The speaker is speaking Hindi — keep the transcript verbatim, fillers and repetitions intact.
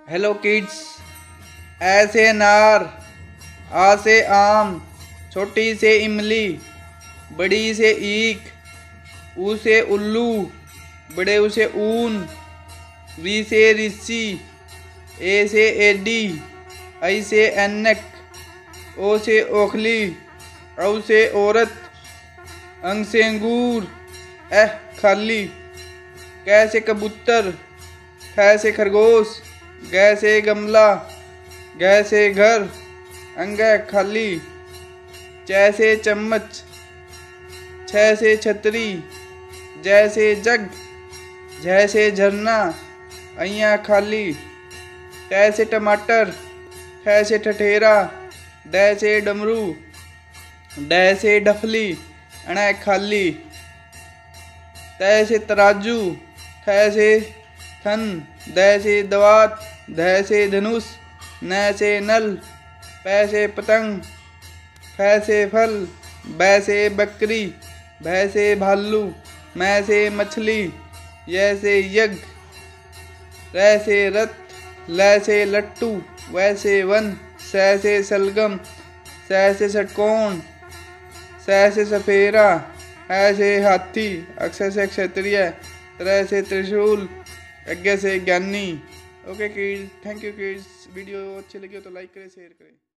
Hello kids. ऐसे अनार, आ से आम, छोटी से इमली, बड़ी से ईख, ऊ से उल्लू, बड़े ऊ से ऊन, री से ऋषि, ए से एडी, आई से ऐनक, ओ से ओखली, औ से औरत, अंग से अंगूर, एह खाली, कै से कबूतर, खै से खरगोश, गै से गमला, गै से घर, अंग खाली, चै से चम्मच, छै से छतरी, जै से जग, झै से झरना, अइयाँ खाली, टै से टमाटर, ठै से ठठेरा, डै से डमरू, डै से डफली, अणै खाली, तै से तराजू, थै से थन, दै से दवात, धै से धनुष, नै से नल, पै से पतंग, फै से फल, बै से बकरी, भै से भालू, मै से मछली, यै से यज्ञ, रै से रथ, लै से लट्टू, वै से वन, सै से सलगम, सै से षटकोण, सै से सफेरा, है से हाथी, अक्षय से क्षत्रिय, त्रै से त्रिशूल, यज्ञ से ज्ञानी। Okay kids, thank you kids. Video अच्छी लगी हो तो लाइक करें, शेयर करें।